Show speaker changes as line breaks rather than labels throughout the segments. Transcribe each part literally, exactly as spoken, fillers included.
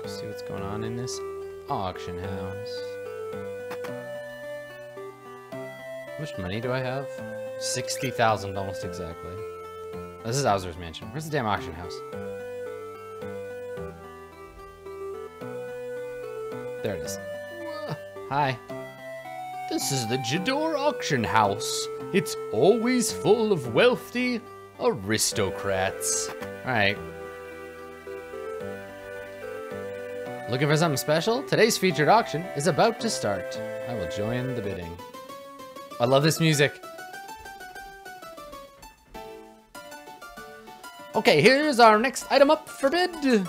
See what's going on in this auction house. How much money do I have? sixty thousand, almost exactly. This is Owzer's mansion. Where's the damn auction house? There it is. Hi. This is the Jador auction house. It's always full of wealthy aristocrats. Alright. Looking for something special? Today's featured auction is about to start. I will join the bidding. I love this music. Okay, here's our next item up for bid.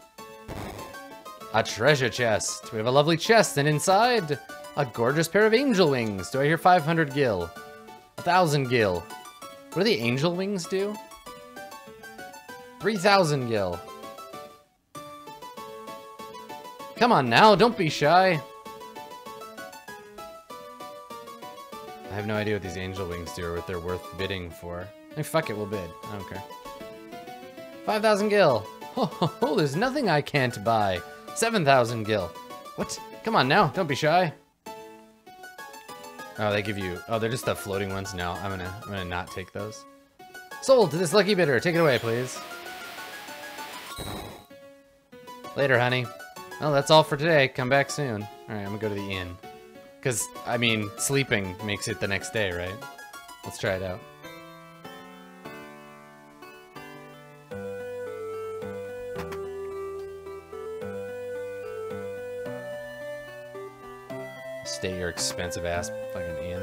A treasure chest. We have a lovely chest, and inside, a gorgeous pair of angel wings. Do I hear five hundred gil? one thousand gil. What do the angel wings do? three thousand gil. Come on now, don't be shy. I have no idea what these angel wings do or what they're worth bidding for. Hey, fuck it, we'll bid. I don't care. five thousand gil. Ho ho ho, there's nothing I can't buy. seven thousand gil. What? Come on now, don't be shy. Oh, they give you... Oh, they're just the floating ones? No, I'm gonna, I'm gonna not take those. Sold to this lucky bidder. Take it away, please. Later, honey. Well, that's all for today. Come back soon. Alright, I'm gonna go to the inn. Because, I mean, sleeping makes it the next day, right? Let's try it out. Stay your expensive ass fucking inn.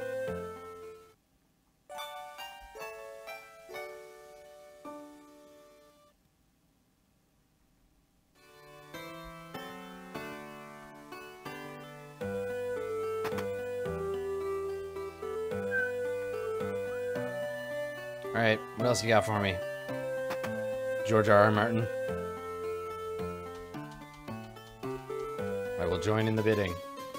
Alright, what else you got for me? George R. R. Martin. I will join in the bidding.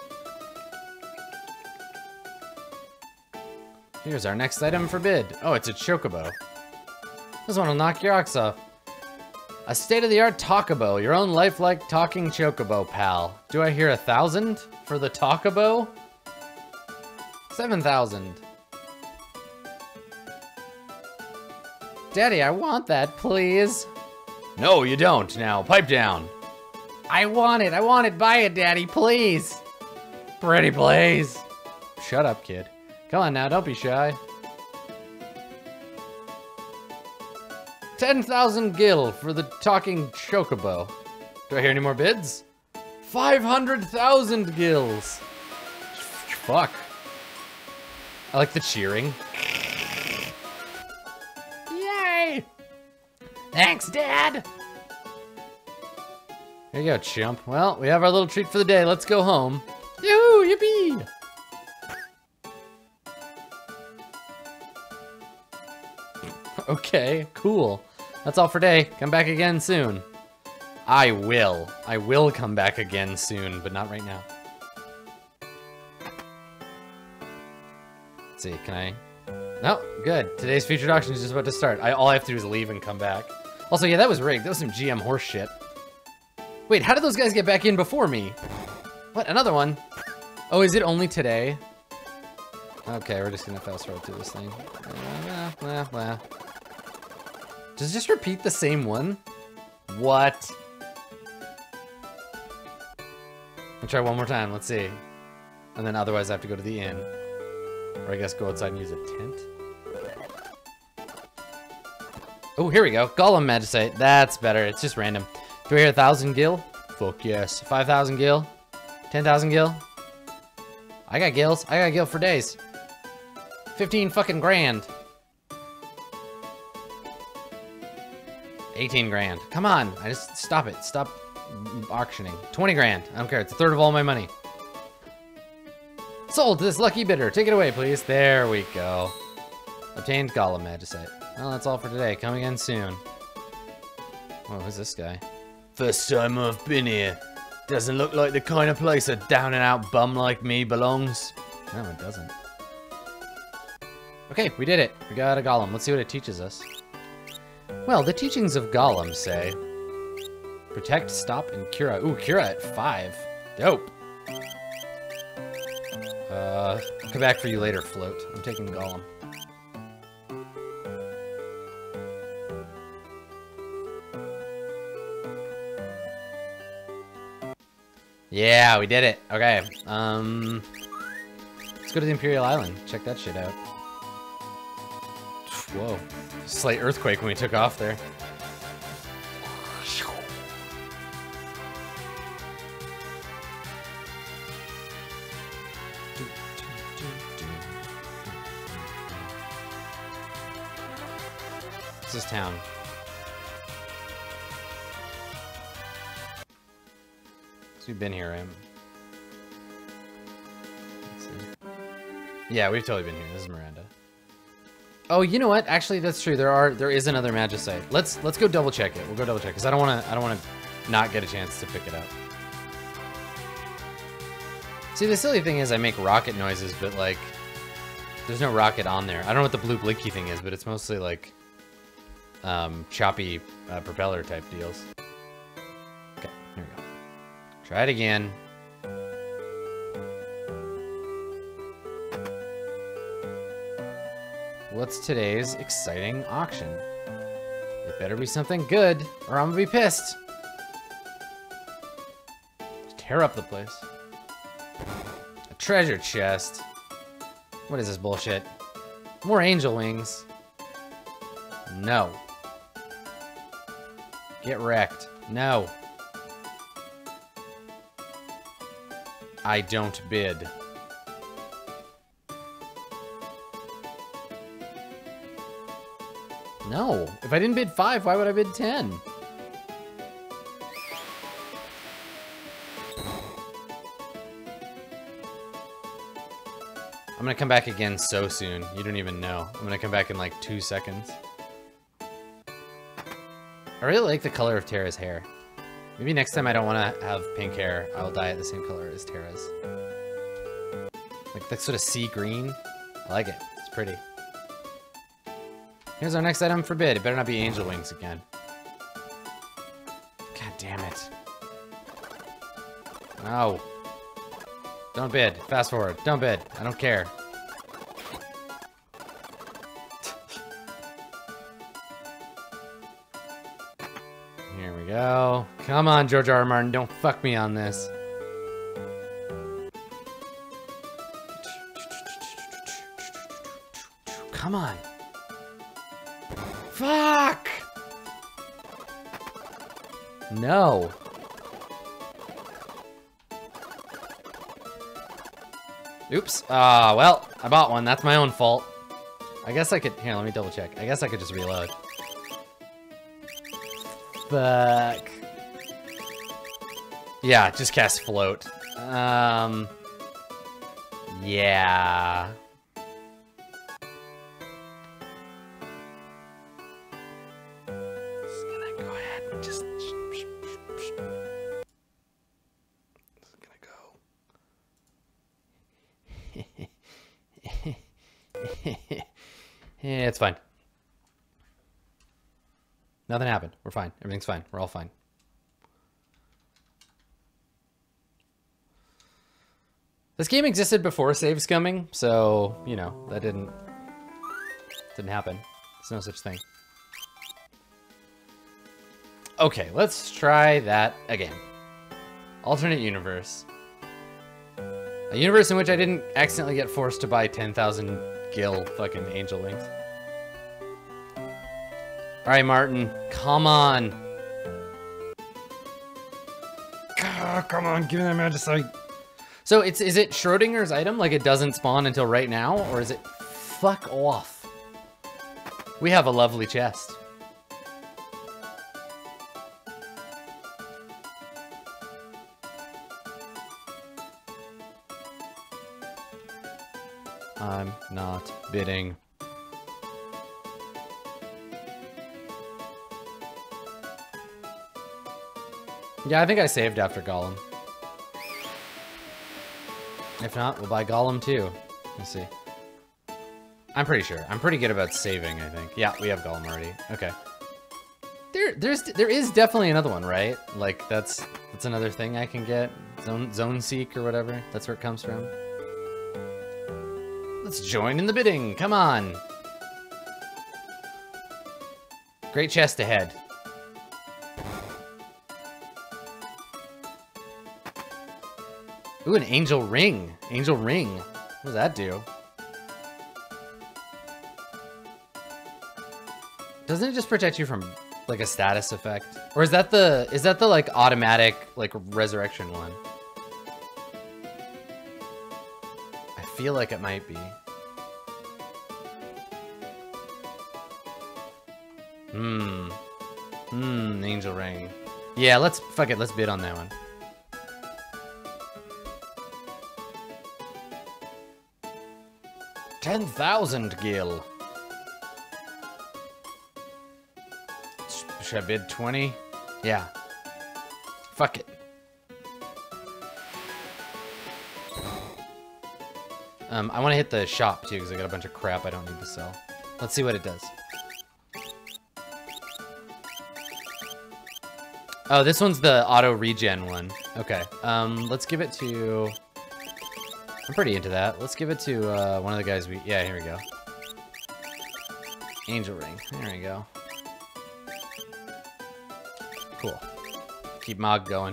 Here's our next item for bid. Oh, it's a chocobo. This one will knock your rocks off. A state-of-the-art tacobo, your own lifelike talking chocobo, pal. Do I hear a thousand for the tacobo? Seven thousand. Daddy, I want that, please. No, you don't. Now, pipe down. I want it. I want it. Buy it, Daddy, please. Pretty please. Shut up, kid. Come on now, don't be shy. ten thousand gil for the talking chocobo. Do I hear any more bids? five hundred thousand gils. Fuck. I like the cheering. Yay! Thanks, Dad! Here you go, chump. Well, we have our little treat for the day. Let's go home. Yoo-hoo, yippee! Okay, cool. That's all for today. Come back again soon. I will. I will come back again soon, but not right now. Let's see, can I? No, good. Today's featured auction is just about to start. I, all I have to do is leave and come back. Also, yeah, that was rigged. That was some G M horse shit. Wait, how did those guys get back in before me? What, another one? Oh, is it only today? Okay, we're just gonna fast forward through this thing. Blah, blah, blah. Does it just repeat the same one? What? I'll try one more time, let's see. And then otherwise I have to go to the inn. Or I guess go outside and use a tent. Oh, here we go. Golem Magicite. That's better. It's just random. Do I hear a thousand gil? Fuck yes. Five thousand gil? Ten thousand gil? I got gills. I got gil for days. Fifteen fucking grand. eighteen grand. Come on. I just stop it. Stop auctioning. twenty grand. I don't care. It's a third of all my money. Sold to this lucky bidder. Take it away, please. There we go. Obtained Golem Magicite. Well, that's all for today. Come again soon. Whoa, who's this guy? First time I've been here. Doesn't look like the kind of place a down and out bum like me belongs. No, it doesn't. Okay, we did it. We got a golem. Let's see what it teaches us. Well, the teachings of Gollum say, Protect, stop, and Cura. Ooh, Cura at five. Dope. Uh, I'll come back for you later, Float. I'm taking Golem. Yeah, we did it. Okay. Um, let's go to the Imperial Island. Check that shit out. Whoa. Slight earthquake when we took off there. What's this town? So we've been here, right? Let's see. Yeah, we've totally been here. This is Miranda. Oh, you know what? Actually, that's true. There are there is another Magicite. Let's let's go double check it. We'll go double check because I don't want to I don't want to not get a chance to pick it up. See, the silly thing is I make rocket noises, but like there's no rocket on there. I don't know what the blue blinky thing is, but it's mostly like um, choppy uh, propeller type deals. Okay, here we go. Try it again. What's today's exciting auction? It better be something good, or I'm gonna be pissed. Tear up the place. A treasure chest. What is this bullshit? More angel wings. No. Get wrecked. No. I don't bid. No. If I didn't bid five, why would I bid ten? I'm gonna come back again so soon. You don't even know. I'm gonna come back in like two seconds. I really like the color of Terra's hair. Maybe next time I don't want to have pink hair, I'll dye it the same color as Terra's. Like that sort of sea green. I like it. It's pretty. Here's our next item for bid. It better not be angel wings again. God damn it. No. Don't bid. Fast forward. Don't bid. I don't care. Here we go. Come on, George R. R. Martin. Don't fuck me on this. Come on. Fuck! No. Oops. Ah, uh, well, I bought one. That's my own fault. I guess I could... Here, let me double check. I guess I could just reload. Fuck. Yeah, just cast float. Um... Yeah... Yeah, it's fine. Nothing happened. We're fine. Everything's fine. We're all fine. This game existed before save scumming, so, you know, that didn't didn't happen. There's no such thing. Okay, let's try that again. Alternate universe. A universe in which I didn't accidentally get forced to buy ten thousand gil fucking angel wings. Alright, Martin. Come on. Ah, come on, give me that Magicite. So, it's is it Schrodinger's item? Like it doesn't spawn until right now? Or is it fuck off? We have a lovely chest. I'm not bidding. Yeah, I think I saved after Golem. If not, we'll buy Golem too. Let's see. I'm pretty sure. I'm pretty good about saving, I think. Yeah, we have Golem already. Okay. There there there's there is definitely another one, right? Like that's that's another thing I can get. Zone zone seek or whatever. That's where it comes from. Let's join in the bidding. Come on. Great chest ahead. Ooh, an angel ring. Angel ring. What does that do? Doesn't it just protect you from like a status effect? Or is that the is that the like automatic like resurrection one? I feel like it might be. Hmm. Hmm, angel ring. Yeah, let's fuck it, let's bid on that one. ten thousand gil. Should I bid twenty? Yeah. Fuck it. Um, I want to hit the shop too because I got a bunch of crap I don't need to sell. Let's see what it does. Oh, this one's the auto regen one. Okay. Um, let's give it to... I'm pretty into that. Let's give it to uh, one of the guys we... Yeah, here we go. Angel ring. There we go. Cool. Keep Mog going.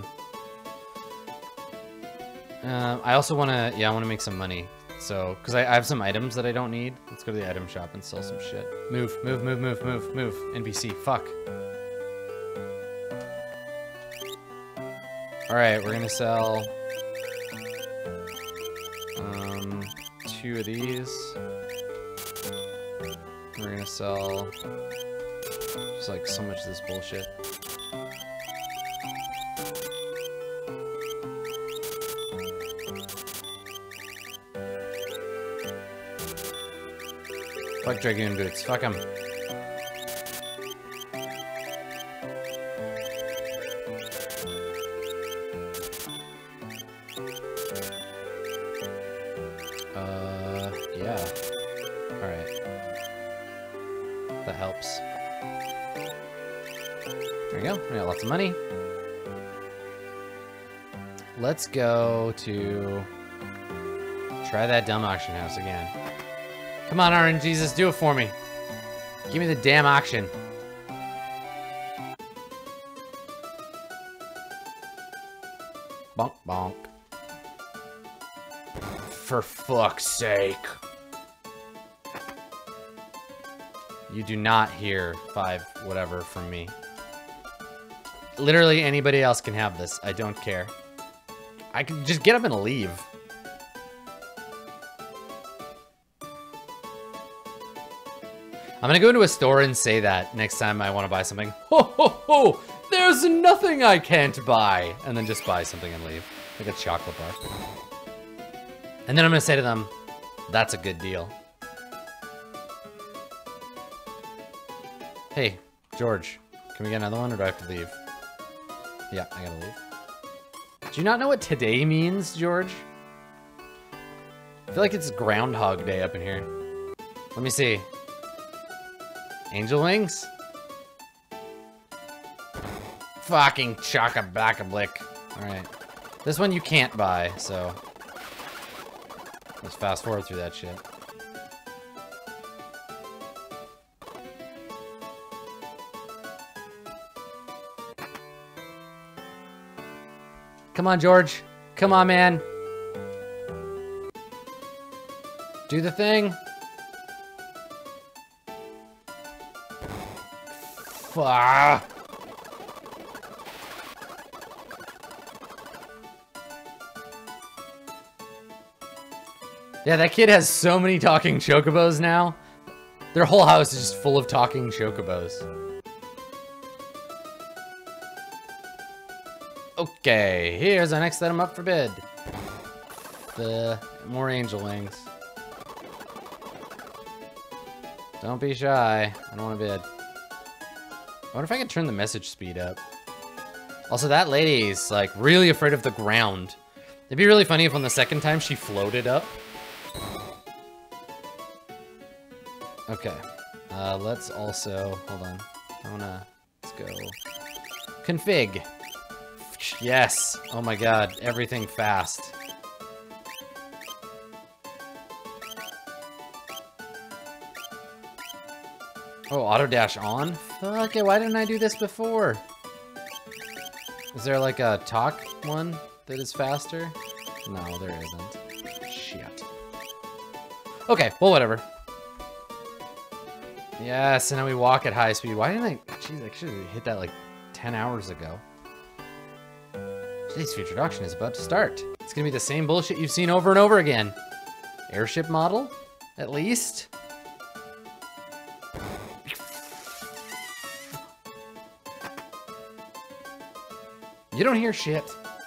Uh, I also want to... Yeah, I want to make some money. So, because I, I have some items that I don't need. Let's go to the item shop and sell some shit. Move, move, move, move, move, move. N P C. Fuck. Alright, we're gonna sell... Um, two of these. We're gonna sell... Just like so much of this bullshit. Fuck Dragoon Boots. Fuck them. Uh, yeah. Alright. That helps. There we go. We got lots of money. Let's go to... Try that dumb auction house again. Come on, R N Jesus, do it for me. Give me the damn auction. Bonk, bonk. For fuck's sake. You do not hear five whatever from me. Literally anybody else can have this. I don't care. I can just get up and leave. I'm gonna go into a store and say that next time I want to buy something. Ho ho ho! There's nothing I can't buy! And then just buy something and leave. Like a chocolate bar. And then I'm gonna say to them, that's a good deal. Hey, George, can we get another one or do I have to leave? Yeah, I gotta leave. Do you not know what today means, George? I feel like it's Groundhog Day up in here. Let me see. Angel wings? Fucking chock-a-back-a-blick. Alright. This one you can't buy, so... Let's fast forward through that shit. Come on, George. Come on, man. Do the thing. Fuck. Yeah, that kid has so many talking chocobos now. Their whole house is just full of talking chocobos. Okay, here's our next item up for bid. The more angel wings. Don't be shy. I don't want to bid. I wonder if I can turn the message speed up. Also, that lady's like really afraid of the ground. It'd be really funny if on the second time she floated up. Okay. Uh, let's also, hold on. I wanna, let's go. Config. Yes. Oh my god. Everything fast. Oh, auto dash on? Fuck it, why didn't I do this before? Is there like a talk one that is faster? No, there isn't. Shit. Okay, well, whatever. Yes, and now we walk at high speed. Why didn't I? Jeez, I should have hit that like ten hours ago. Today's featured auction is about to start. It's gonna be the same bullshit you've seen over and over again. Airship model, at least. You don't hear shit.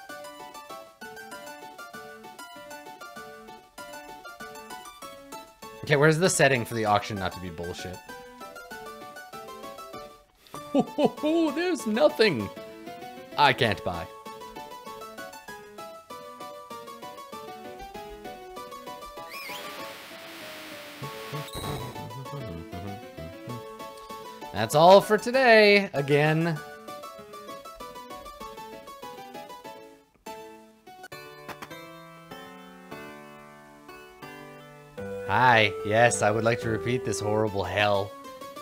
Okay, where's the setting for the auction not to be bullshit? Ho, ho, ho, there's nothing I can't buy. That's all for today, again. Hi, yes, I would like to repeat this horrible hell.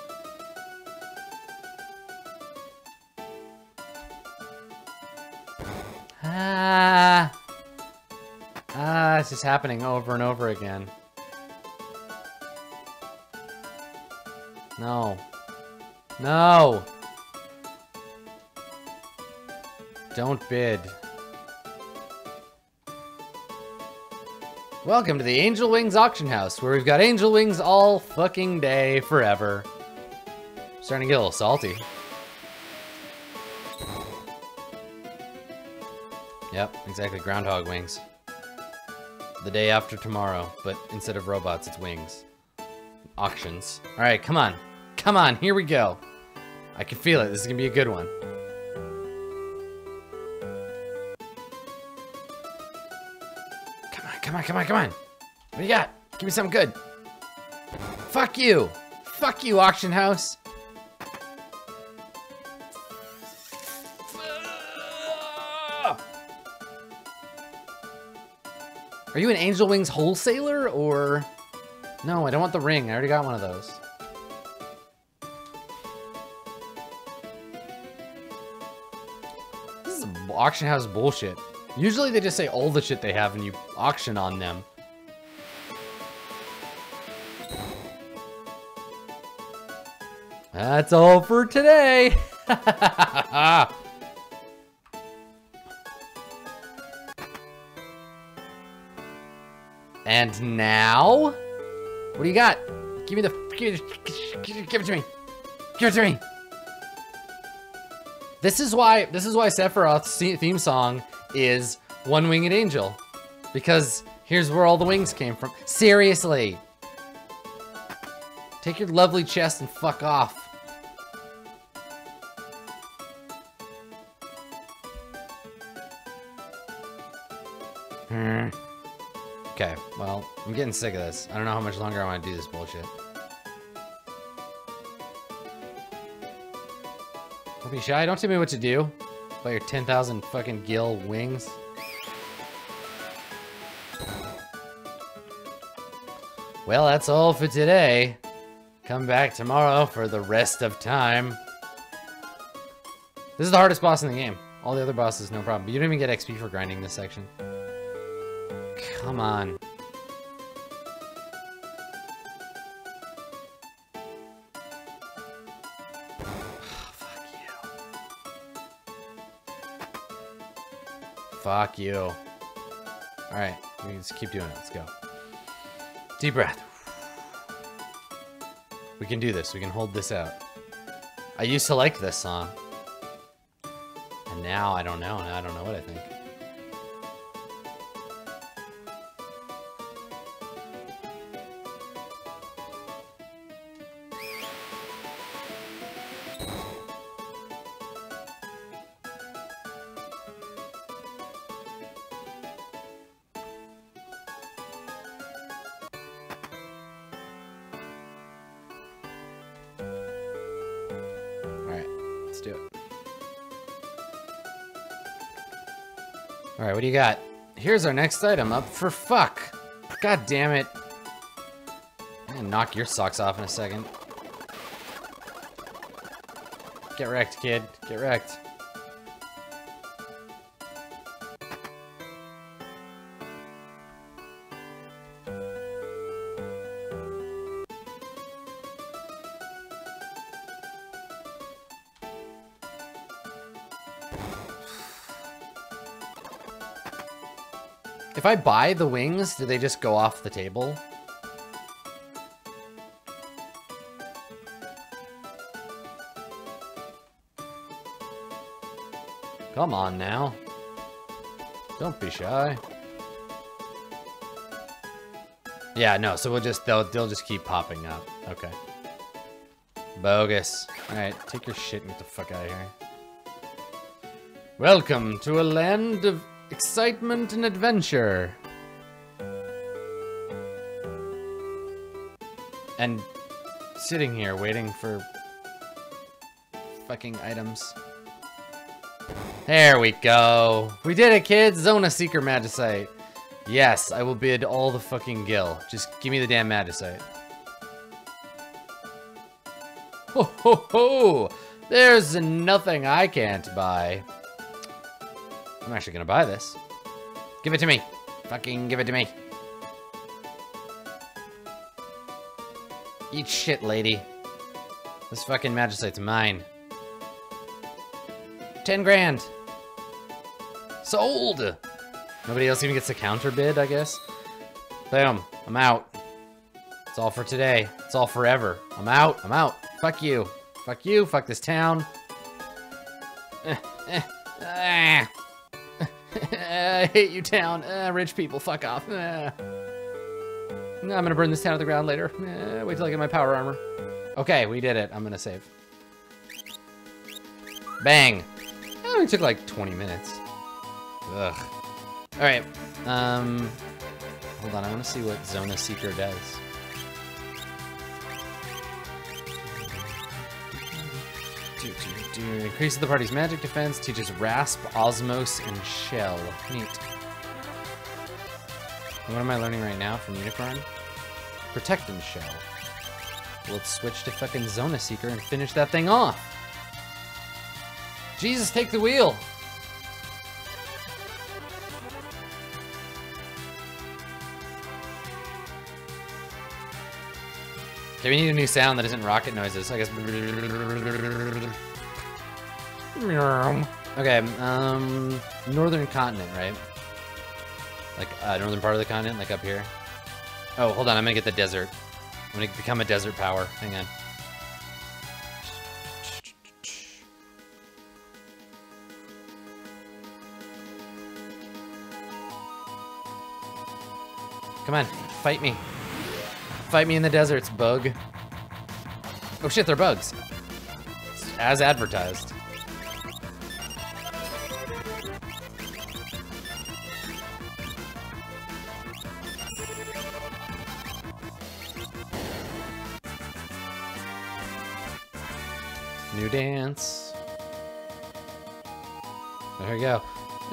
Ah, ah, it's just happening over and over again. No. No! Don't bid. Welcome to the Angel Wings auction house, where we've got angel wings all fucking day forever. Starting to get a little salty. Yep, exactly, groundhog wings. The day after tomorrow, but instead of robots, it's wings. Auctions. Alright, come on. Come on, here we go. I can feel it. This is gonna be a good one. Come on, come on, come on, come on. What do you got? Give me something good. Fuck you. Fuck you, auction house. Are you an Angel Wings wholesaler or? No, I don't want the ring. I already got one of those. This is auction house bullshit. Usually they just say all the shit they have and you auction on them. That's all for today. And now, what do you got? Give me the, give, give it to me. Give it to me. This is why, this is why Sephiroth's theme song is One Winged Angel. Because here's where all the wings came from. Seriously. Take your lovely chest and fuck off. Hmm. Okay, well, I'm getting sick of this. I don't know how much longer I want to do this bullshit. Don't be shy. Don't tell me what to do about your ten thousand fucking gill wings. Well, that's all for today. Come back tomorrow for the rest of time. This is the hardest boss in the game. All the other bosses, no problem. But you don't even get X P for grinding this section. Come on. Fuck you. Fuck you. Alright, we can just keep doing it. Let's go. Deep breath. We can do this. We can hold this out. I used to like this song. And now I don't know. Now I don't know what I think. let's do it. Alright, what do you got? Here's our next item up for fuck. God damn it. I'm gonna knock your socks off in a second. Get wrecked, kid. Get wrecked. If I buy the wings, do they just go off the table? Come on now. Don't be shy. Yeah, no, so we'll just, they'll, they'll just keep popping up. Okay. Bogus. Alright, take your shit and get the fuck out of here. Welcome to a land of excitement and adventure. And sitting here waiting for fucking items. There we go. We did it, kids. Zona Seeker Magicite. Yes, I will bid all the fucking gil. Just give me the damn Magicite. Ho ho ho! There's nothing I can't buy. I'm actually gonna buy this. Give it to me. Fucking give it to me. Eat shit, lady. This fucking Magicite's mine. Ten grand. Sold! Nobody else even gets a counter bid, I guess. Boom. I'm out. It's all for today. It's all forever. I'm out. I'm out. Fuck you. Fuck you. Fuck this town. Eh, eh, ah. I hate you, town. Uh, rich people, fuck off. Uh. I'm gonna burn this town to the ground later. Uh, wait till I get my power armor. Okay, we did it. I'm gonna save. Bang. It only took like twenty minutes. Ugh. All right. Um, hold on. I want to see what Zona Seeker does. Do, do, do. Increases the party's magic defense. Teaches Rasp, Osmos, and Shell. Neat. What am I learning right now from Unicron? Protect and Shell. Let's switch to fucking Zona Seeker and finish that thing off. Jesus, take the wheel. Okay, we need a new sound that isn't rocket noises. I guess. Okay, um, northern continent, right? Like, uh, northern part of the continent, like up here. Oh, hold on, I'm gonna get the desert. I'm gonna become a desert power. Hang on. Come on, fight me. Fight me in the deserts, bug. Oh shit, they're bugs. As advertised. New dance. There we go.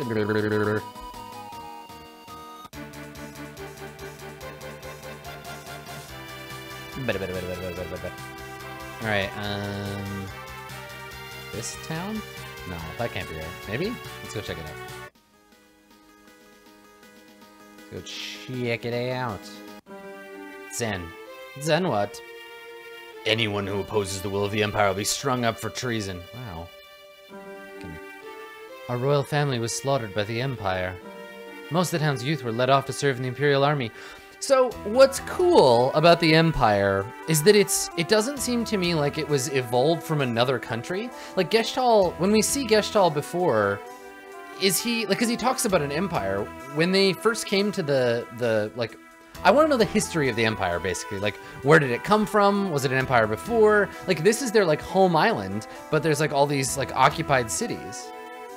Alright, um... this town? No, that can't be right. Maybe? Let's go check it out. Let's go check it out. Zen. Zen what? Anyone who opposes the will of the Empire will be strung up for treason. Wow. Our royal family was slaughtered by the Empire. Most of the town's youth were led off to serve in the Imperial Army. So, what's cool about the Empire is that it's it doesn't seem to me like it was evolved from another country. Like Geshtal, when we see Geshtal before, is he, like, because he talks about an empire. When they first came to the, the like, I want to know the history of the Empire, basically. Like, where did it come from? Was it an empire before? Like, this is their, like, home island, but there's, like, all these, like, occupied cities.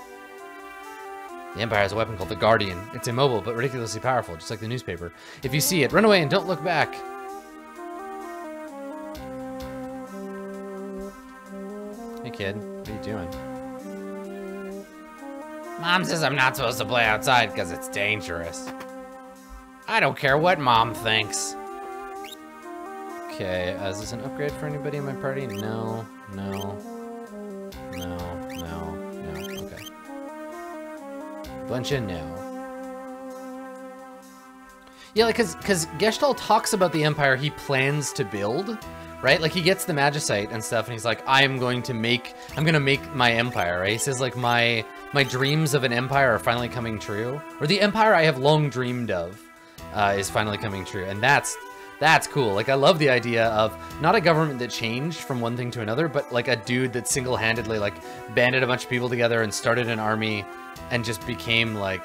The Empire has a weapon called the Guardian. It's immobile, but ridiculously powerful, just like the newspaper. If you see it, run away and don't look back. Hey kid, what are you doing? Mom says I'm not supposed to play outside because it's dangerous. I don't care what Mom thinks. Okay, uh, is this an upgrade for anybody in my party? No, no, no, no, no, okay. Bunch of no. Yeah, like, cause, cause Gestalt talks about the empire he plans to build, right? Like, he gets the Magicite and stuff, and he's like, I'm going to make, I'm gonna make my empire, right? He says, like, my, my dreams of an empire are finally coming true. Or the empire I have long dreamed of uh, is finally coming true, and that's, That's cool. Like, I love the idea of not a government that changed from one thing to another, but like a dude that single-handedly like banded a bunch of people together and started an army and just became like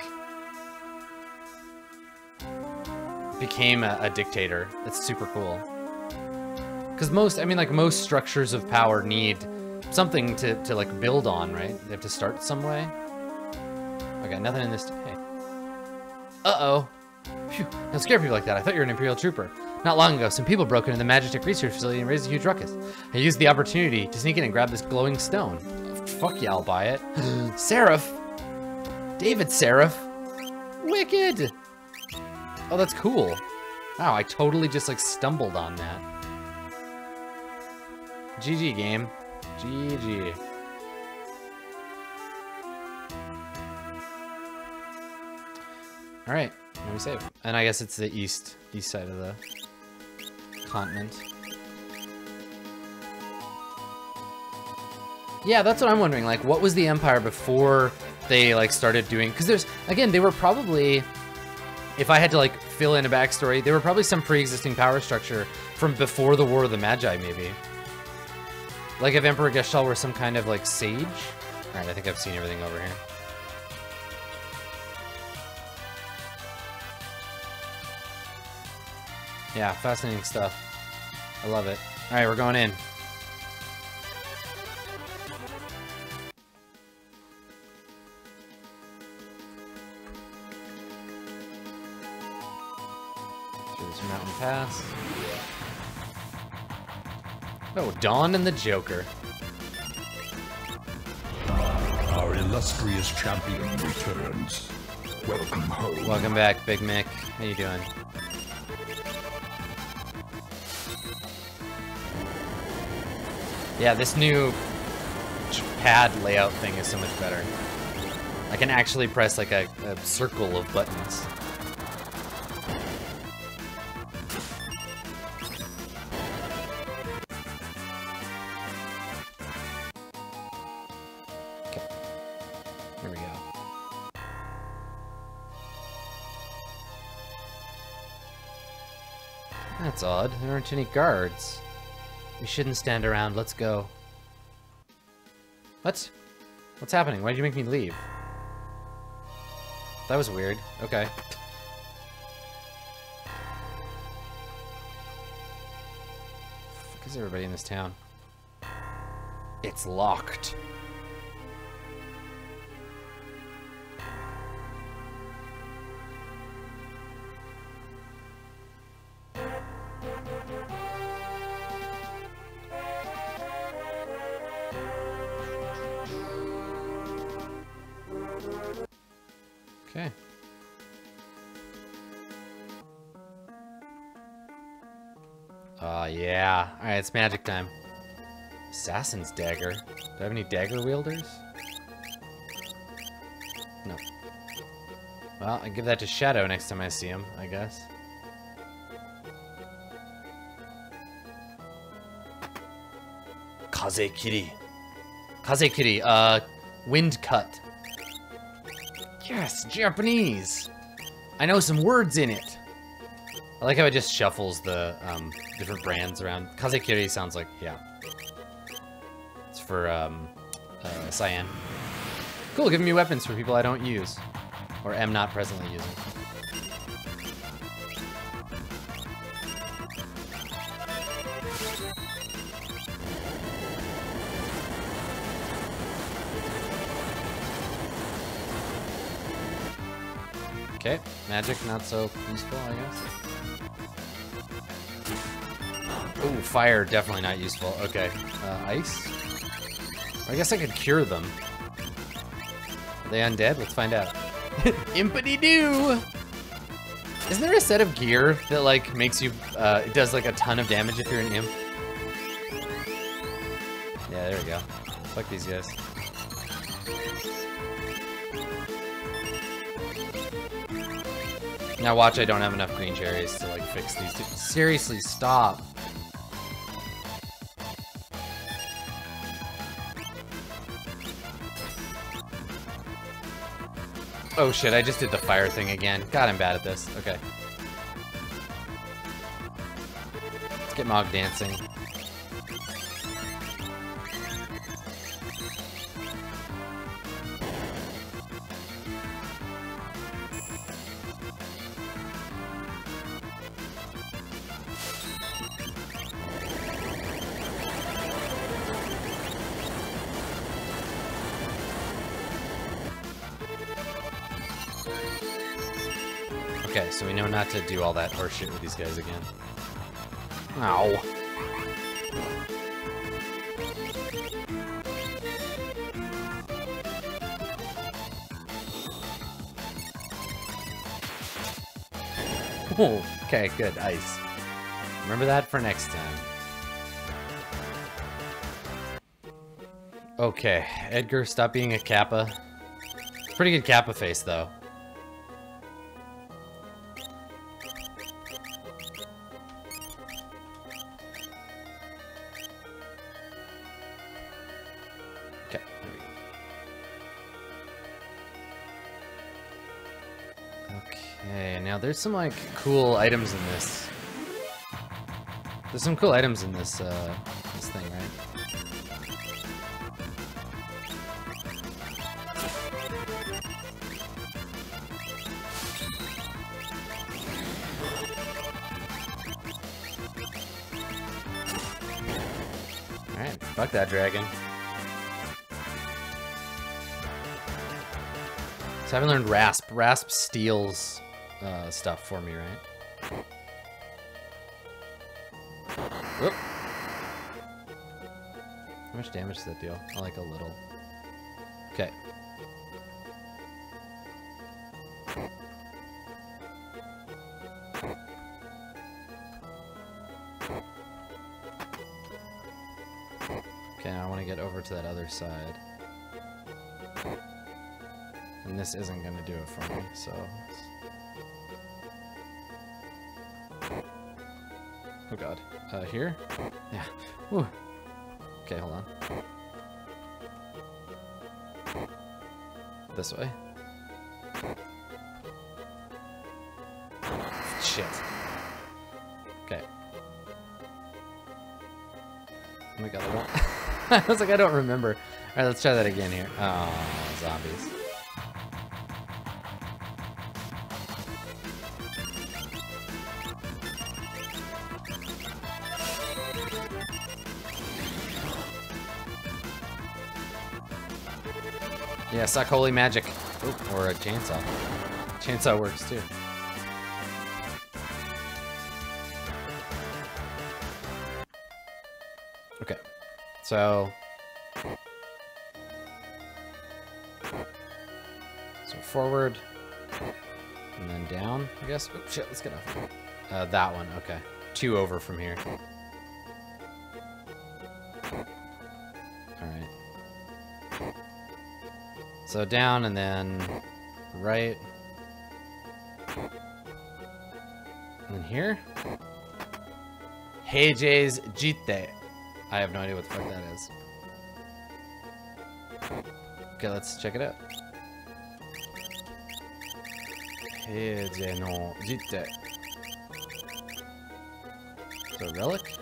became a, a dictator. That's super cool. Because most, I mean, like most structures of power need something to, to like build on, right? They have to start some way. Okay, nothing in this. Hey. Uh-oh. Phew, don't scare people like that. I thought you were an Imperial trooper. Not long ago, some people broke into the Magitek research facility and raised a huge ruckus. I used the opportunity to sneak in and grab this glowing stone. Oh, fuck yeah, I'll buy it. Seraph! David Seraph! Wicked! Oh, that's cool. Wow, I totally just like stumbled on that. G G game. G G. Alright, let me save. And I guess it's the east, east side of the continent. Yeah, that's what I'm wondering. Like, what was the Empire before they, like, started doing... Because there's... Again, they were probably... If I had to, like, fill in a backstory, there were probably some pre-existing power structure from before the War of the Magi, maybe. Like, if Emperor Gestalt were some kind of, like, sage? Alright, I think I've seen everything over here. Yeah, fascinating stuff. I love it. Alright, we're going in. Through this mountain pass. Oh, Dawn and the Joker.
Our illustrious champion returns. Welcome home.
Welcome back, Big Mick. How you doing? Yeah, this new pad layout thing is so much better. I can actually press like a, a circle of buttons. Okay, here we go. That's odd, there aren't any guards. We shouldn't stand around, let's go. What? What's happening? Why did you make me leave? That was weird. Okay. Fuck is everybody in this town? It's locked. Okay. Oh, yeah. Alright, it's magic time. Assassin's Dagger. Do I have any dagger wielders? No. Well, I give that to Shadow next time I see him, I guess. Kazekiri. Kazekiri, uh, wind cut. Yes, Japanese! I know some words in it! I like how it just shuffles the um, different brands around. Kazekiri sounds like, yeah. It's for um, uh, Cyan. Cool, giving me weapons for people I don't use. Or am not presently using. Okay, magic not so useful, I guess. Oh, fire definitely not useful. Okay, uh, ice. I guess I could cure them. Are they undead? Let's find out. Impity-doo! Isn't there a set of gear that, like, makes you, uh, it does, like, a ton of damage if you're an imp? Yeah, there we go. Fuck these guys. Now watch, I don't have enough green cherries to, like, fix these two. Seriously, stop. Oh shit, I just did the fire thing again. God, I'm bad at this. Okay. Let's get Mog dancing. Okay, so we know not to do all that horseshit with these guys again. Ow. Oh, okay, good, ice. Remember that for next time. Okay, Edgar, stop being a Kappa. Pretty good Kappa face, though. There's some, like, cool items in this. There's some cool items in this, uh, this thing, right? Alright, fuck that dragon. So I haven't learned Rasp. Rasp steals Uh, stuff for me, right? Whoop. How much damage does that deal? I like a little. Okay. Okay, now I want to get over to that other side. And this isn't going to do it for me, so... Oh god. Uh, here? Yeah. Woo. Okay, hold on. This way. Shit. Okay. Oh my god, I don't... I was like, I don't remember. Alright, let's try that again here. Oh, zombies. Yeah, suck holy magic. Ooh, or a chainsaw. Chainsaw works too. Okay, so... So forward, and then down, I guess. Oh shit, let's get off. Uh, that one, okay. Two over from here. Alright. So down and then right. And then here. Heiji's Jite. I have no idea what the fuck that is. Okay, let's check it out. Heiji no Jite. So relic?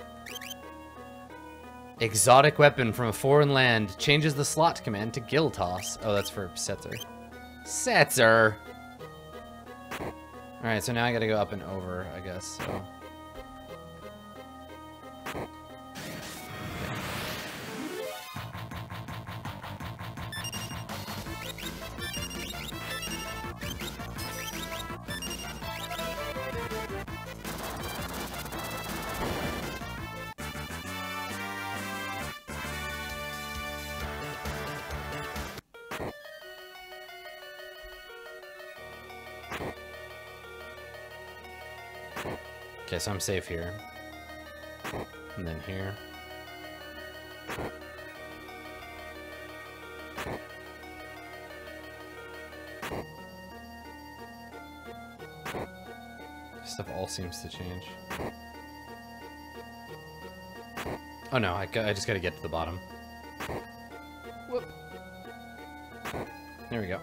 Exotic weapon from a foreign land changes the slot command to Gill Toss. Oh, that's for Setzer. Setzer! Alright, so now I gotta go up and over, I guess, so... Okay, so I'm safe here. And then here. Stuff all seems to change. Oh no, I, I just gotta get to the bottom. Whoop. There we go.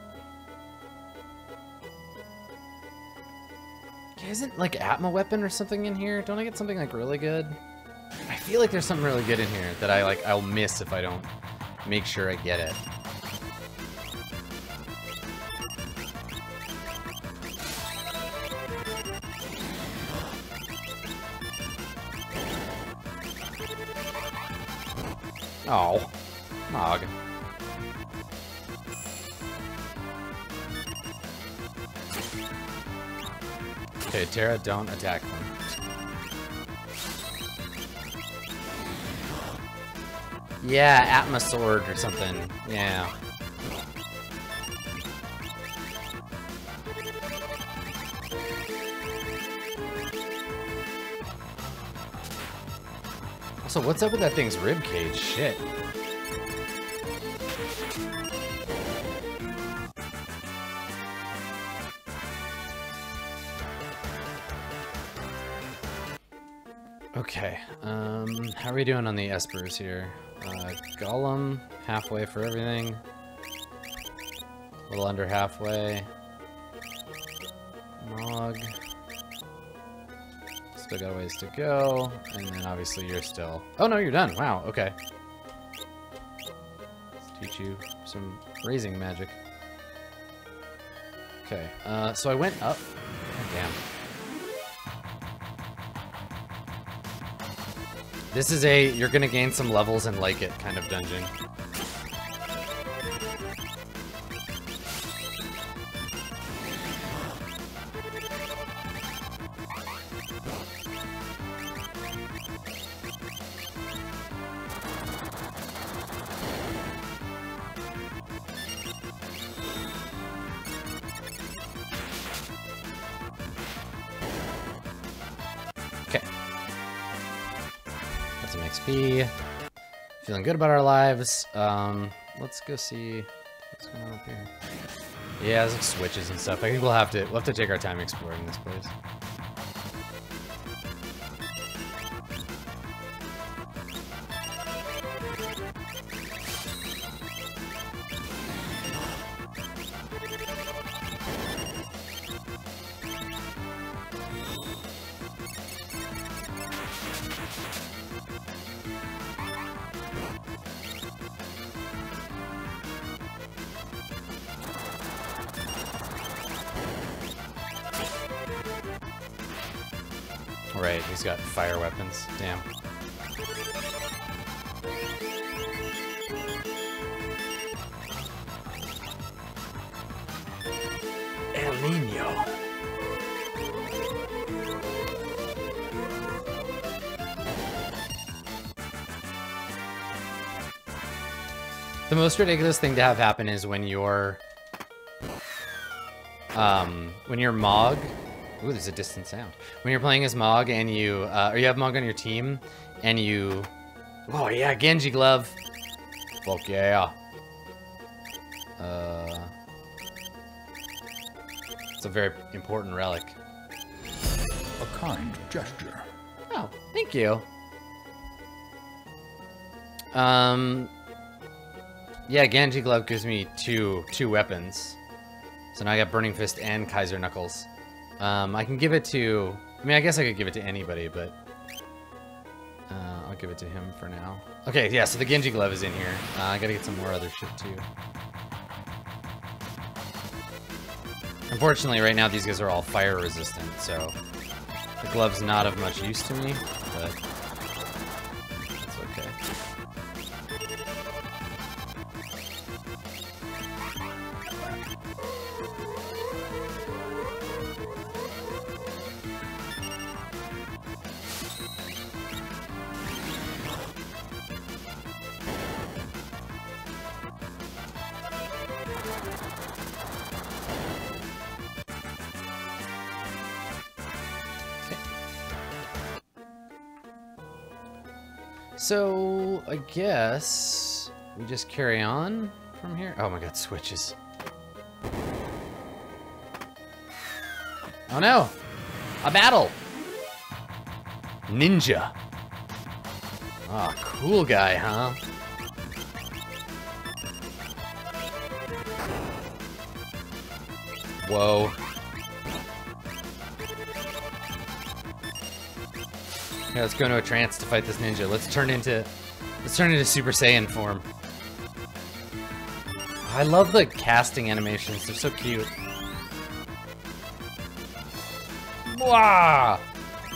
Okay, isn't like Atma weapon or something in here? Don't I get something like really good? I feel like there's something really good in here that I like I'll miss if I don't make sure I get it. Oh, Mog. Okay, Terra, don't attack them. Yeah, Atma sword or something. Yeah. Also, what's up with that thing's rib cage? Shit. Okay, um, how are we doing on the espers here? Uh, Golem, halfway for everything. A little under halfway. Mog. Still got a ways to go. And then obviously you're still... Oh no, you're done. Wow, okay. Let's teach you some raising magic. Okay, uh, so I went up. Oh, damn. This is a, you're gonna gain some levels and like it kind of dungeon. X P. Feeling good about our lives. Um, let's go see what's going on up here. Yeah, there's like switches and stuff. I think we'll have to we'll have to take our time exploring this place. Right, he's got fire weapons. Damn. El Niño. The most ridiculous thing to have happen is when you're, um, when you're Mog. Ooh, there's a distant sound. When you're playing as Mog and you, uh, or you have Mog on your team, and you... Oh yeah, Genji glove! Fuck yeah. Uh... It's a very important relic.
A kind gesture.
Oh, thank you. Um... Yeah, Genji glove gives me two, two weapons. So now I got Burning Fist and Kaiser Knuckles. Um, I can give it to... I mean, I guess I could give it to anybody, but... Uh, I'll give it to him for now. Okay, yeah, so the Genji glove is in here. Uh, I gotta get some more other shit, too. Unfortunately, right now, these guys are all fire resistant, so... The glove's not of much use to me, but... That's okay. So, I guess we just carry on from here. Oh my god, switches. Oh no! A battle! Ninja. Ah, oh, cool guy, huh? Whoa. Yeah, let's go into a trance to fight this ninja. Let's turn into let's turn into Super Saiyan form. I love the casting animations. They're so cute. Wow!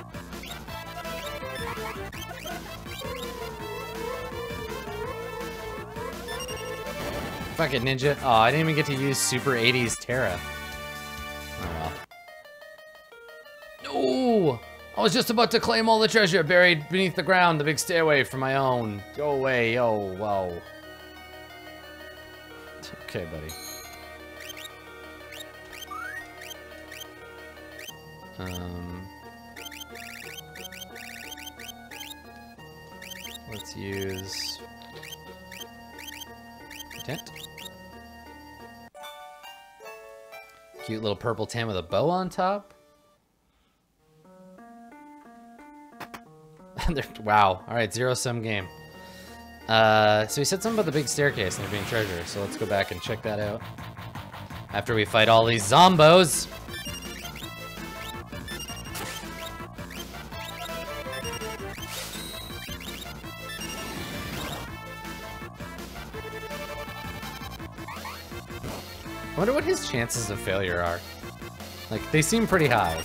Fuck it, ninja. Oh, I didn't even get to use Super eighties Terra. Oh well. No! I was just about to claim all the treasure buried beneath the ground, the big stairway for my own. Go away, yo, whoa. Okay, buddy. Um, let's use tent. Cute little purple tent with a bow on top. Wow. All right, zero sum game. Uh, so he said something about the big staircase and there being treasure. So let's go back and check that out. After we fight all these zombos. I wonder what his chances of failure are. Like, they seem pretty high.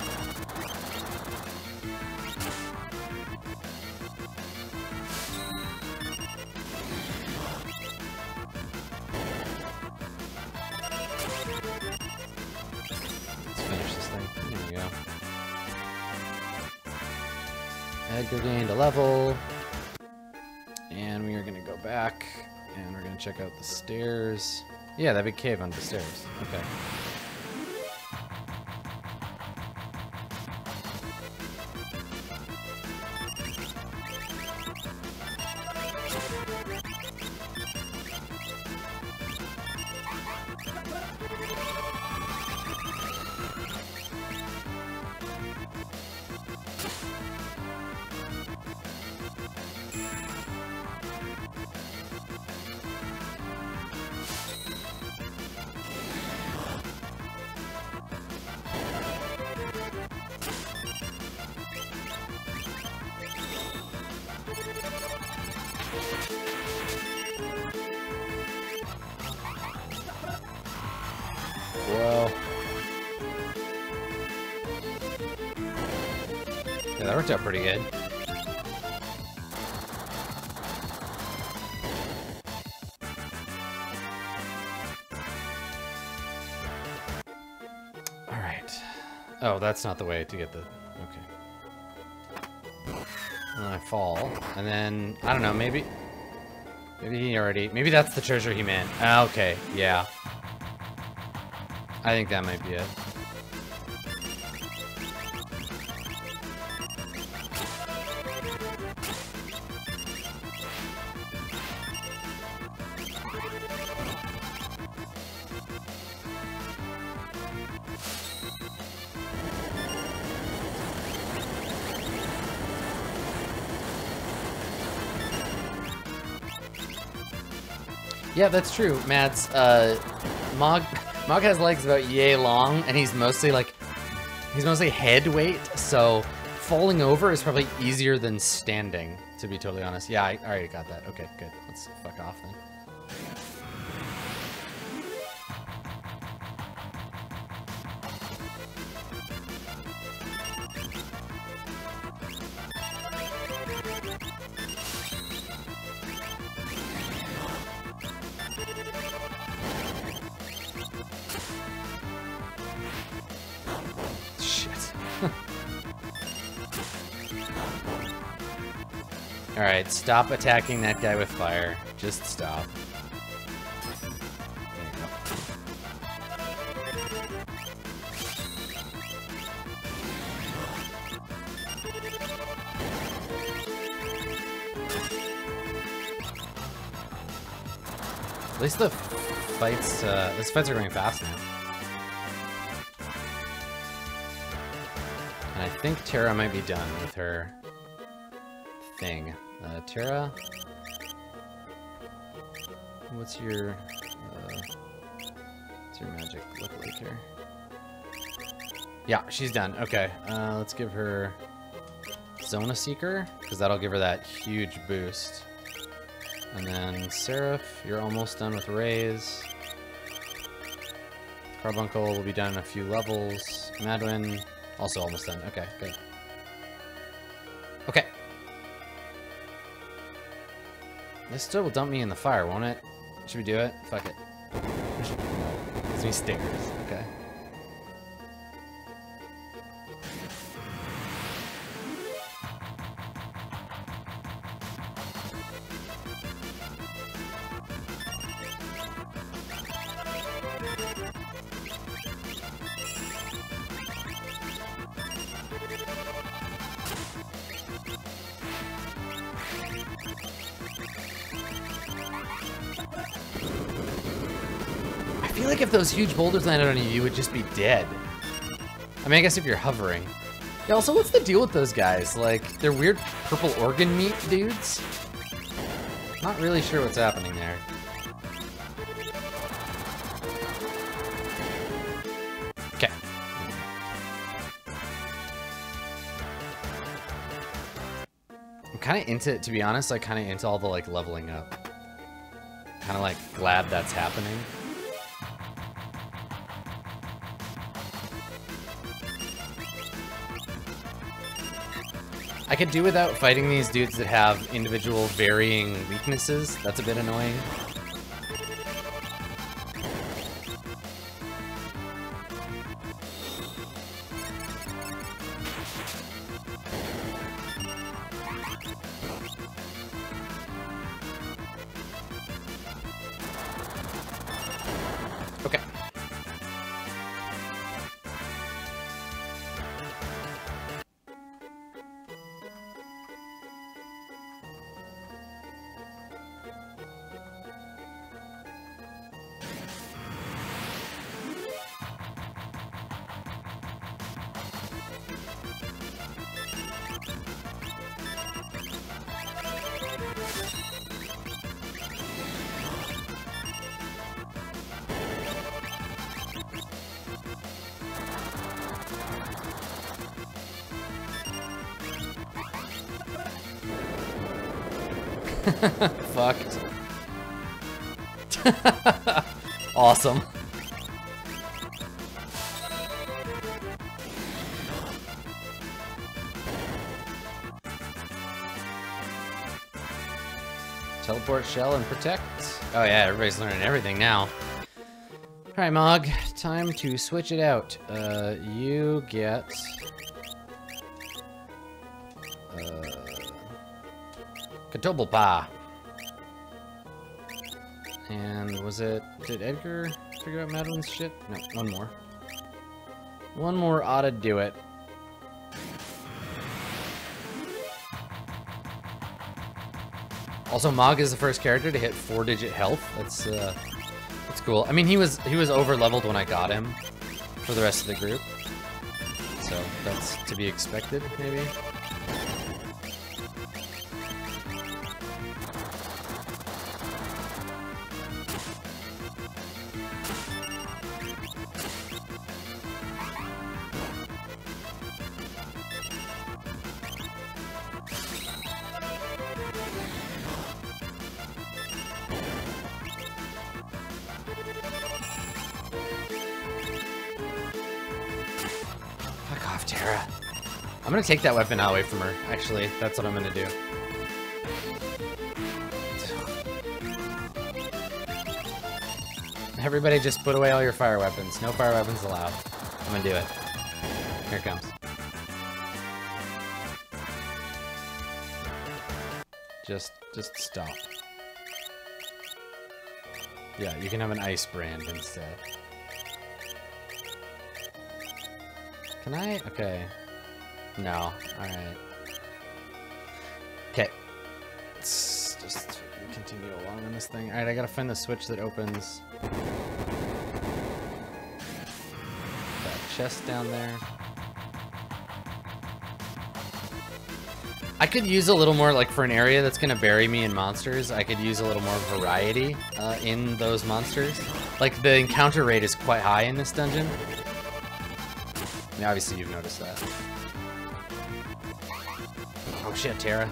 Edgar gained a level, and we are gonna go back, and we're gonna check out the stairs. Yeah, that big cave under the stairs. Okay. Whoa. Yeah, that worked out pretty good. All right. Oh, that's not the way to get the... Okay. And then I fall, and then, I don't know, maybe... Maybe he already... Maybe that's the treasure he meant. Ah, okay, yeah. I think that might be it. Yeah, that's true, Mads. Uh, Mog... Mog has legs about yay long, and he's mostly like, he's mostly head weight, so falling over is probably easier than standing, to be totally honest. Yeah, I already got that. Okay, good. Let's fuck off then. Alright, stop attacking that guy with fire. Just stop. There you go. At least the fights, uh, these fights are going fast now. And I think Terra might be done with her thing. Uh, Terra, what's your, uh, what's your magic look like here? Yeah, she's done. Okay, uh, let's give her Zona Seeker, because that'll give her that huge boost. And then Seraph, you're almost done with Rays. Carbuncle will be done in a few levels. Madwin, also almost done. Okay, good. Okay. This still will dump me in the fire, won't it? Should we do it? Fuck it. Gives me stingers. Okay. I feel like if those huge boulders landed on you, you would just be dead. I mean, I guess if you're hovering. Yeah, also, what's the deal with those guys? Like, they're weird purple organ meat dudes? Not really sure what's happening there. Okay. I'm kind of into, to be honest, like, kind of into all the, like, leveling up. Kind of, like, glad that's happening. I could do without fighting these dudes that have individual varying weaknesses. That's a bit annoying. Okay. Fucked. Awesome. Teleport, shell, and protect. Oh yeah, everybody's learning everything now. Alright, Mog. Time to switch it out. Uh, you get... Uh... Katoblepa. And was it... Did Edgar figure out Madeline's shit? No, one more. One more ought to do it. Also, Mog is the first character to hit four-digit health. That's, uh... That's cool. I mean, he was he was over-leveled when I got him for the rest of the group. So, that's to be expected, maybe. Terra. I'm gonna take that weapon away from her, actually. That's what I'm gonna do. Everybody just put away all your fire weapons. No fire weapons allowed. I'm gonna do it. Here it comes. Just, just stop. Yeah, you can have an ice brand instead. Can I? Okay. No. Alright. Okay. Let's just continue along on this thing. All right, I gotta find the switch that opens that chest down there. I could use a little more, like for an area that's gonna bury me in monsters, I could use a little more variety uh, in those monsters. Like the encounter rate is quite high in this dungeon. I mean, obviously you've noticed that. Oh shit, Terra.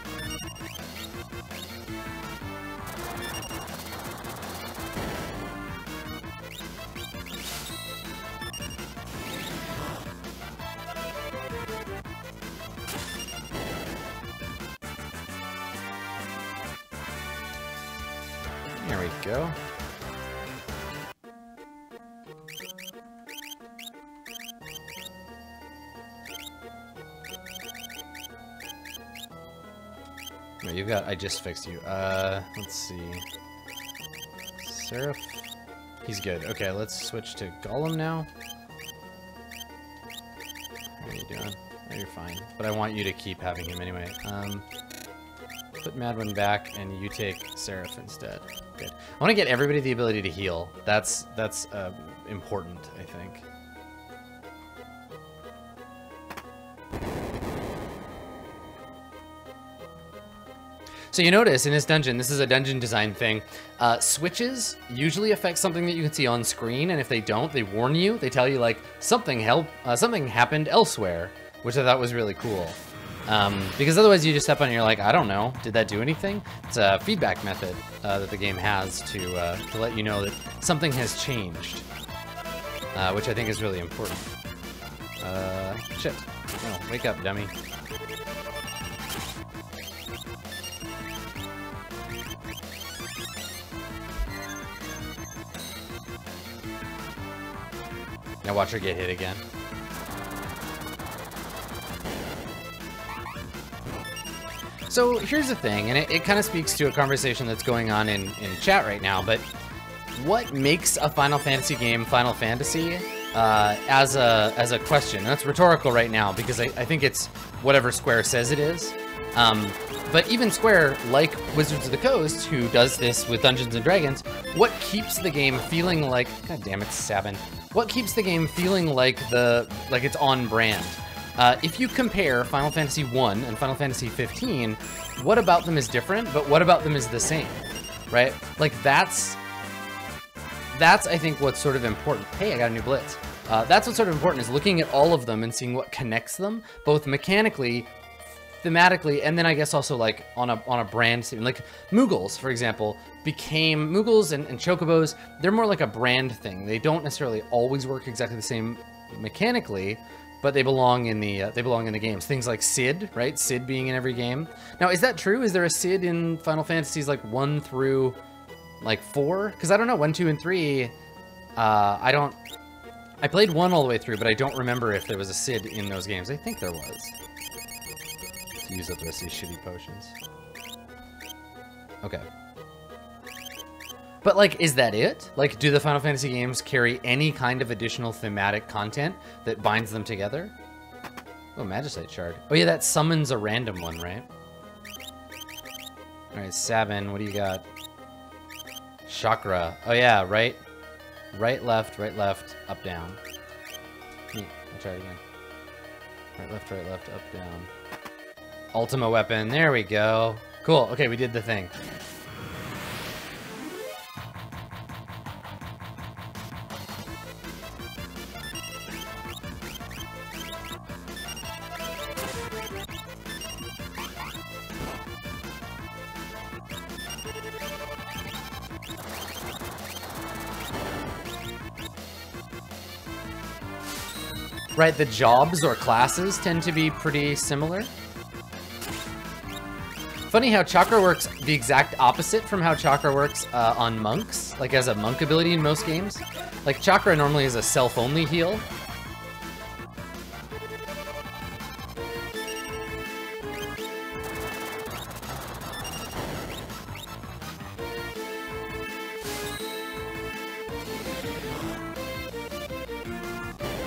There we go. No, you got, I just fixed you. Uh, let's see. Seraph. He's good. Okay, let's switch to Golem now. How are you doing? Oh, you're fine. But I want you to keep having him anyway. Um, put Madwin back, and you take Seraph instead. Good. I want to get everybody the ability to heal. That's that's uh, important, I think. So you notice in this dungeon, this is a dungeon design thing, uh, switches usually affect something that you can see on screen, and if they don't, they warn you. They tell you like something help, uh, something happened elsewhere, which I thought was really cool. Um, because otherwise you just step on and you're like, I don't know, did that do anything? It's a feedback method uh, that the game has to, uh, to let you know that something has changed, uh, which I think is really important. Uh, shit. Oh, wake up, dummy. Now watch her get hit again. So here's the thing, and it, it kind of speaks to a conversation that's going on in, in chat right now, but what makes a Final Fantasy game Final Fantasy uh, as a as a question? And that's rhetorical right now, because I, I think it's whatever Square says it is. Um, but even Square, like Wizards of the Coast, who does this with Dungeons and Dragons, what keeps the game feeling like, god damn it, Sabin, what keeps the game feeling like the like it's on brand? Uh, if you compare Final Fantasy one and Final Fantasy fifteen, what about them is different, but what about them is the same, right? Like that's, that's I think what's sort of important. Hey, I got a new Blitz. Uh, that's what's sort of important, is looking at all of them and seeing what connects them, both mechanically, thematically, and then I guess also like on a on a brand statement. Like Moogles, for example, became Moogles and, and Chocobos. They're more like a brand thing. They don't necessarily always work exactly the same mechanically, but they belong in the uh, they belong in the games. Things like Cid, right? Cid being in every game. Now, is that true? Is there a Cid in Final Fantasies like one through like four? Because I don't know, one, two, and three. Uh, I don't. I played one all the way through, but I don't remember if there was a Cid in those games. I think there was. Let's use up the rest of these shitty potions. Okay. But, like, is that it? Like, do the Final Fantasy games carry any kind of additional thematic content that binds them together? Oh, Magicite Shard. Oh, yeah, that summons a random one, right? Alright, Sabin, what do you got? Chakra. Oh, yeah, right. Right, left, right, left, up, down. Neat. I'll try it again. Right, left, right, left, up, down. Ultima weapon. There we go. Cool. Okay, we did the thing. Right, the jobs or classes tend to be pretty similar. Funny how Chakra works the exact opposite from how Chakra works uh, on monks, like as a monk ability in most games. Like Chakra normally is a self-only heal.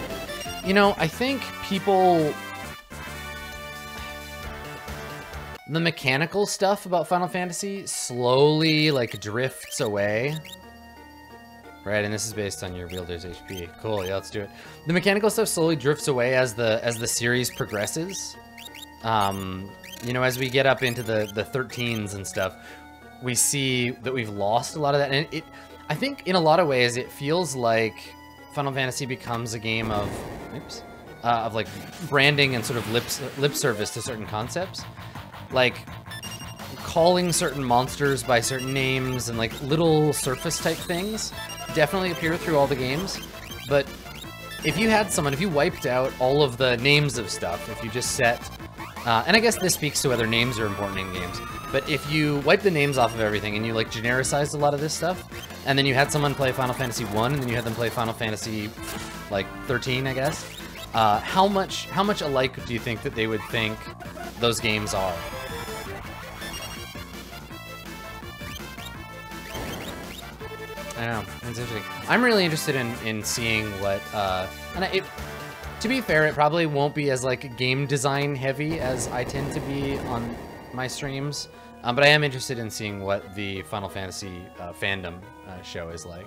You know, I think people... the mechanical stuff about Final Fantasy slowly, like, drifts away. Right, and this is based on your wielder's H P. Cool, yeah, let's do it. The mechanical stuff slowly drifts away as the as the series progresses. Um, you know, as we get up into the, the thirteens and stuff, we see that we've lost a lot of that. And it, I think in a lot of ways, it feels like Final Fantasy becomes a game of, oops, uh, of like branding and sort of lip, lip service to certain concepts. Like calling certain monsters by certain names and like little surface type things definitely appear through all the games. But if you had someone, if you wiped out all of the names of stuff, if you just set, uh, and I guess this speaks to whether names are important in games, but if you wipe the names off of everything and you like genericized a lot of this stuff, and then you had someone play Final Fantasy one, and then you had them play Final Fantasy like thirteen, I guess, uh, how much how much alike do you think that they would think those games are? I know, it's interesting. I'm really interested in, in seeing what, uh, and it, to be fair, it probably won't be as like game design heavy as I tend to be on my streams, um, but I am interested in seeing what the Final Fantasy uh, fandom uh, show is like.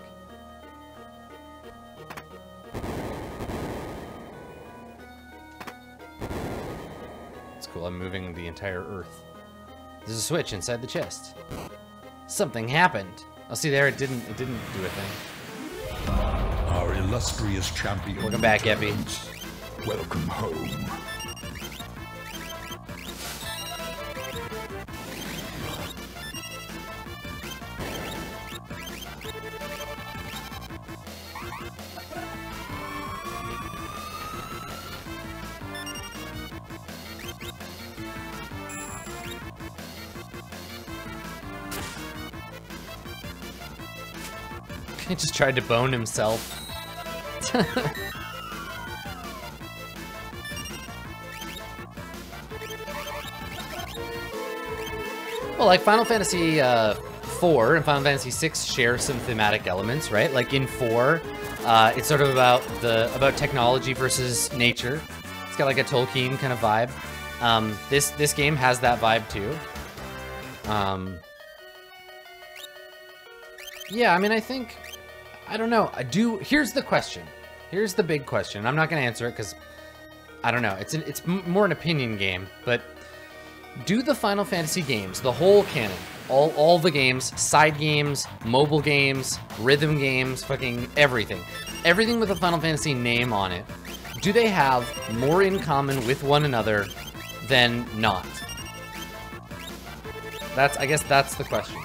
It's cool, I'm moving the entire Earth. There's a switch inside the chest. Something happened. Oh, see there, it didn't, it didn't do a thing.
Our illustrious champion.
Welcome back, Epi.
Welcome home.
He just tried to bone himself. Well, like Final Fantasy uh, four and Final Fantasy six share some thematic elements, right? Like in four, uh, it's sort of about the about technology versus nature. It's got like a Tolkien kind of vibe. Um, this this game has that vibe too. Um, yeah, I mean, I think. I don't know. I do. Here's the question. Here's the big question. I'm not going to answer it because I don't know. It's an, it's more an opinion game. But do the Final Fantasy games, the whole canon, all all the games, side games, mobile games, rhythm games, fucking everything, everything with a Final Fantasy name on it, do they have more in common with one another than not? That's I guess that's the question.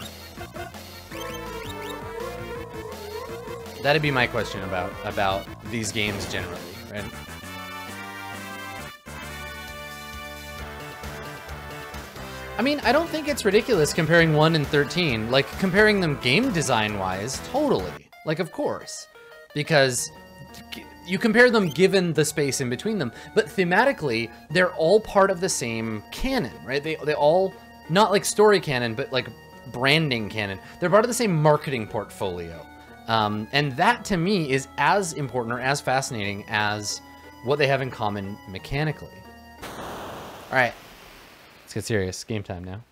That'd be my question about about these games generally, right? I mean, I don't think it's ridiculous comparing one and thirteen. Like, comparing them game design-wise, totally. Like, of course. Because you compare them given the space in between them. But thematically, they're all part of the same canon, right? They, they all, not like story canon, but like branding canon. They're part of the same marketing portfolio. Um, and that, to me, is as important or as fascinating as what they have in common mechanically. All right, let's get serious. Game time now.